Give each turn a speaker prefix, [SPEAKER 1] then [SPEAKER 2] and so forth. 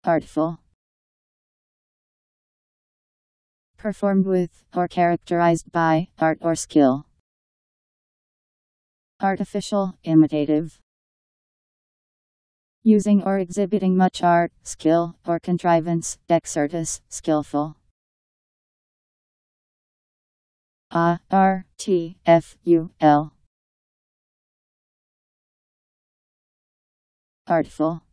[SPEAKER 1] Artful. Performed with, or characterized by, art or skill. Artificial, imitative. Using or exhibiting much art, skill, or contrivance, dexterous, skillful. Artful.